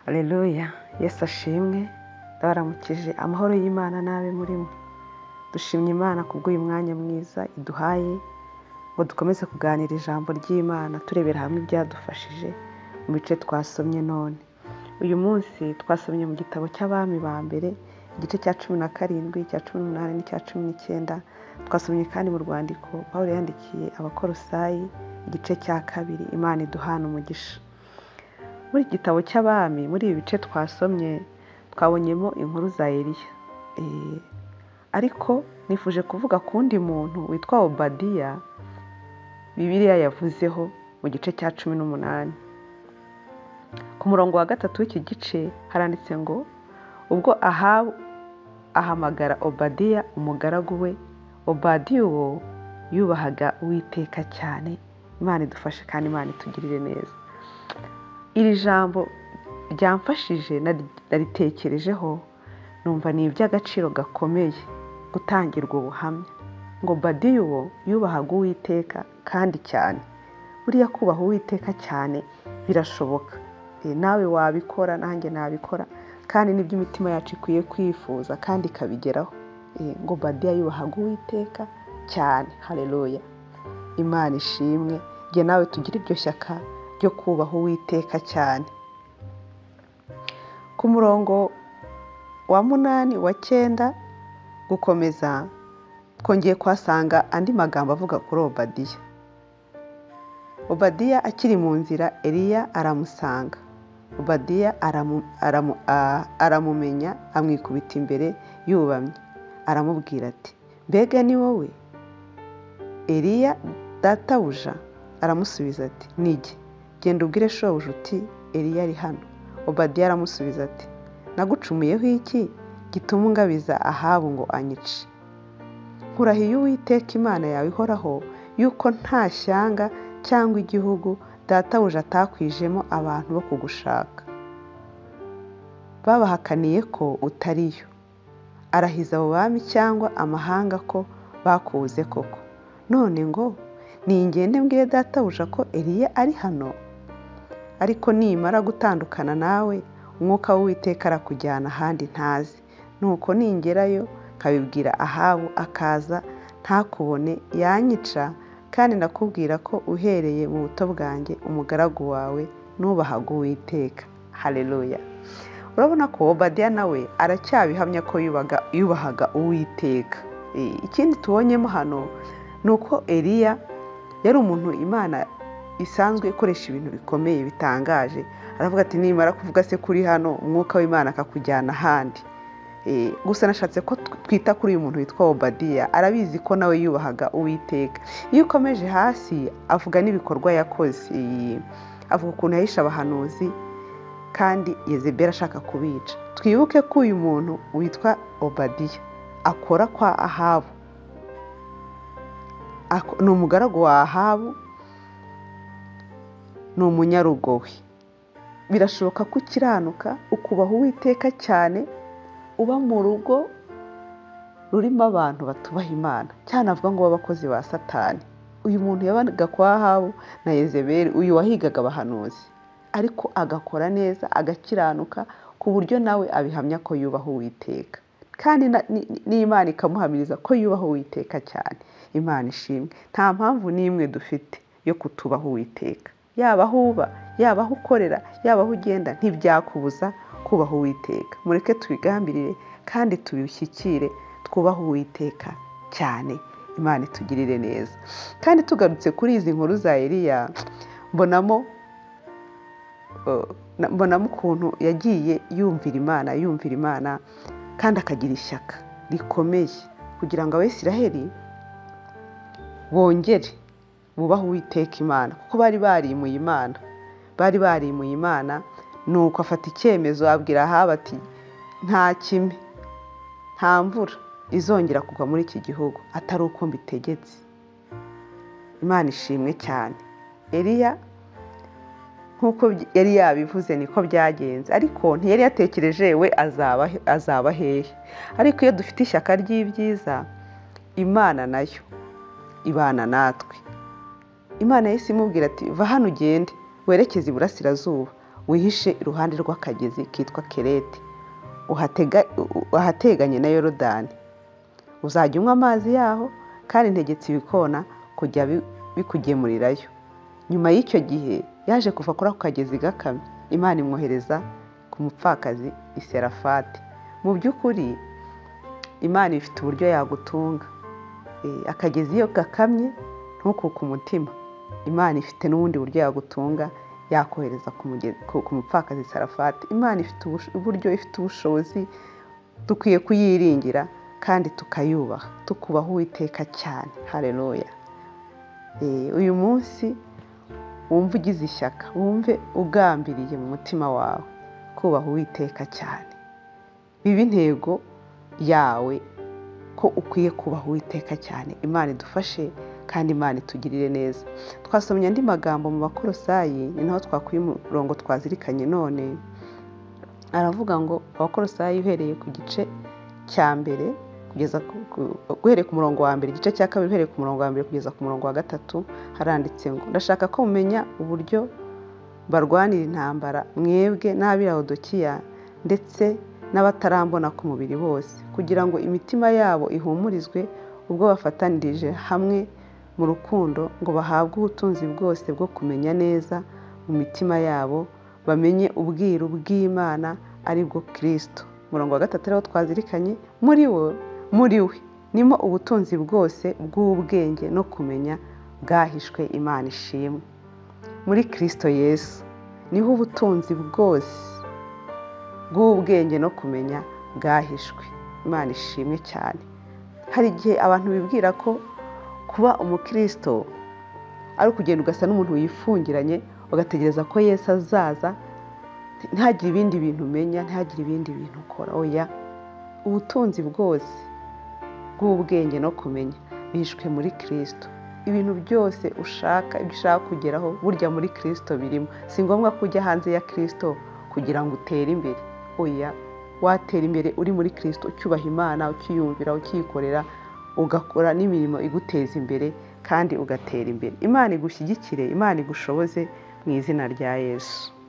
Haleluya, Yesu ashimwe, ndabaramukije amahoro y'Imana n'abe murimo. Dushimye Imana kubw'uyu mwanya mwiza iduhaye ngo dukomeze kuganira ijambo ry'Imana turebera hamwe ibyadufashije mu bice twasomye none. Uyu munsi twasomye mu gitabo cy'Abami ba mbere igice cya 17, icya 18 n'icya 19. Twasomye kandi mu rwandiko Pawulo yandikiye Abakolosayi igice cya 2. Imana iduhana umugisha. Muri iki gitabo cy'Abami, muri ibi bice twasomye twabonyemo inkuru za Eliya. Ariko nifuje kuvuga ku wundi muntu witwa Obadiya Bibiliya yavuzeho mu gice cya 18. Ku murongo wa 3 w'iki gice haranditse ngo ubwo Ahabu ahamagara Obadiya umugaragu we, Obadiya uwo yubahaga Uwiteka cyane. Imana idufashe kandi Imana itugirire neza. Iri jambo ryamfashije naritekerejeho numva ni iby'agaciro gakomeye gutangirwa ubuhamya ngo Obadiya uwo yubahaga Uwiteka kandi cyane. Buriya kubaha Uwiteka cyane birashoboka. Nawe wabikora, nanjye nabikora, kandi nibyo imitima yacu ikwiye kwifuza kandi ikabigeraho. Ngo Obadiya yubahaga Uwiteka cyane. Haleluya, Imana ishimwe. Jye nawe tugire iryo shyaka ryo kubaha Uwiteka cyane. Ku murongo wa 8 wa 9 gukomeza twongeye kuhasanga andi magambo avuga kuri Obadiya. Obadiya akiri mu nzira, Eliya aramusanga. Obadiya aramumenya, amwikubita imbere yubamye, aramubwira ati, mbega ni wowe Eliya databuja? Aramusubiza ati, nijye. Genda ubwire shobuja uti Eliya ari hano. Obadiya aramusubiza ati, nagucumuyeho iki gituma ungabiza Ahabu ngo anyice? Nkurahiye Uwiteka Imana yawe ihoraho yuko nta shyanga cyangwa igihugu databuja atakwijemo abantu bo kugushaka, babahakaniye ko utariyo. Arahiza abo bami cyangwa amahanga ko bakubuze koko. None ngo ningende mbwire databuja ko Eliya ari hano? Ariko nimara gutandukana nawe, umwuka w'Uwiteka arakujyana ahandi ntazi. Nuko ningerayo nkabibwira Ahabu, akaza ntakubone, yanyica. Kandi ndakubwira ko uhereye mu buto bwanjye umugaragu wawe nubahaga Uwiteka. Haleluya. Urabona ko Obadiya nawe aracyabihamya ko yubahaga Uwiteka. Ikindi tubonyemo hano ni uko Eliya yari umuntu Imana isanzwe ikoresha ibintu bikomeye bitangaje. Aravuga ati, nimara kuvuga se kuri hano, umwuka w'Imana akakujyana ahandi. Gusa nashatse ko twita kuri uyu muntu witwa Obadiya. Arabizi ko nawe yubahaga Uwiteka. Iyo ukomeje hasi avuga n'ibikorwa yakoze. Avuga ukuntu yahishe abahanuzi kandi Yezebeli ashaka kubica. Twibuke ko uyu muntu witwa Obadiya akora kwa Ahabu. Ni umugaragu wa Ahabu, ni umunyarugo we. Birashoboka ko ukiranuka ukubaha Uwiteka cyane, uba mu rugo rurimo abantu batubaha Imana, cyane avuga ngo b'abakozi ba Satani. Uyu muntu yabaga kwa Ahabu na Yezebeli, uyu wahigaga abahanuzi, ariko agakora neza, agakiranuka ku buryo nawe abihamya ko yubaha Uwiteka, kandi n'Imana ikamuhamiriza ko yubaha Uwiteka cyane. Imana ishimwe. Nta mpamvu n'imwe dufite yo kutubaha Uwiteka. Yaba aho uba, yaba aho ukorera, yaba aho ugenda, ntibyakubuza kubaha Uwiteka. Mureke tubigambirire kandi tubishyikire, twubahe Uwiteka cyane. Imana itugirire neza. Kandi tugarutse kuri izi nkuru za Eliya, mbonamo ukuntu yagiye yumvira Imana kandi akagira ishyaka rikomeye kugira ngo Abisiraheli bongere bubahe Uwiteka Imana, kuko bari barimuye Imana. Nuko afata icyemezo, abwira Ahabu ati, nta kime, nta mvura izongera kugwa muri iki gihugu atari uko mbitegetse. Imana ishimwe cyane. Eliya nk'uko yari yabivuze niko byagenze, ariko ntiyari yatekereje we azaba hehe. Ariko iyo dufite ishyaka ry'ibyiza, Imana nayo ibana natwe. Imana yahise imubwira ati, va hano ugende werekeze iburasirazuba, wihishe iruhande rw'akagezi kitwa Kereti ahateganye na Yorodani. Uzajya unywa amazi yaho, kandi ntegetse ibikona kujya bikugemurirayo. Nyuma y'icyo gihe yaje kuva kuri ako kagezi gakamye, Imana imwohereza ku mupfakazi i Serafati. Mu by'ukuri Imana ifite uburyo yagutunga. Akagezi iyo gakamye ntukuke umutima, Imana ifite n'ubundi buryo yagutunga, yakohereza ku mupfakazi Sarafati. Imana ifite uburyo, ifite ubushobozi, dukwiye kuyiringira kandi tukayubaha, tukubaha Uwiteka cyane. Haleluya. Uyu munsi wumve ugize ishyaka, wumve ugambiriye mu mutima wawe kubaha Uwiteka cyane. Bibe intego yawe ko ukwiye kubaha Uwiteka cyane. Imana idufashe kandi Imana itugirire neza. Twasomye andi magambo mu Bakolosayi, ni naho twakuye umurongo twazirikanye none. Aravuga ngo Abakolosayi uhereye ku gice cya mbere kugeza guhereye ku murongo wa mbere, igice cya kabiri uhereye ku murongo wa mbere kugeza ku murongo wa 3, haranditse ngo ndashaka ko mumenya uburyo barwanira intambara mwebwe n'ab'i Laodikiya ndetse n'abatarambona ku mubiri bose, kugira ngo imitima yabo ihumurizwe ubwo bafatanirije hamwe mu rukundo, ngo bahabwe ubutunzi bwose bwo kumenya neza mu mitima yabo, bamenye ubwiru bw'Imana ari bwo Kristo. Umurongo wa 3 rero twazirikanye, muri we nimo ubutunzi bwose bw'ubwenge no kumenya bwahishwe. Imana ishimwe. Muri Kristo Yesu niho ubutunzi bwose bw'ubwenge no kumenya bwahishwe. Imana ishimwe cyane. Hari igihe abantu bibwira ko kuba umukristo ari ukugenda ugasa n'umuntu wifungiranye, ugategereza ko Yesu azaza ntihagire ibindi bintu umenya, ntihagire ibindi bintu ukora. Oya, ubutunzi bwose bw'ubwenge no kumenya bihishwe muri Kristo. Ibintu byose ushaka, ibyo ushaka kugeraho, burya muri Kristo birimo. Si ngombwa ko ujya hanze ya Kristo kugira ngo utere imbere. Oya, watera imbere uri muri Kristo, ucyubaha Imana, ukiyumvira, ukiyikorera, ugakora n'imirimo iguteza imbere kandi ugatera imbere. Imana igushyigikire, Imana igushoboze mu izina rya Yesu.